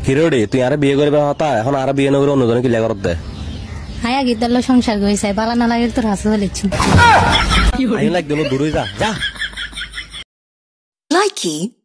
কিরোডি তুই আরে বিয়ে করবে হতা এখন আর বিয়ে নগরে অন্যজনে কিলা করত দে হায়া গিতাল্লো সংসার গইছে বালা না লাগে তোর হাসে হলিচ্ছু আই লাগ দিল দূরে যা যা Likey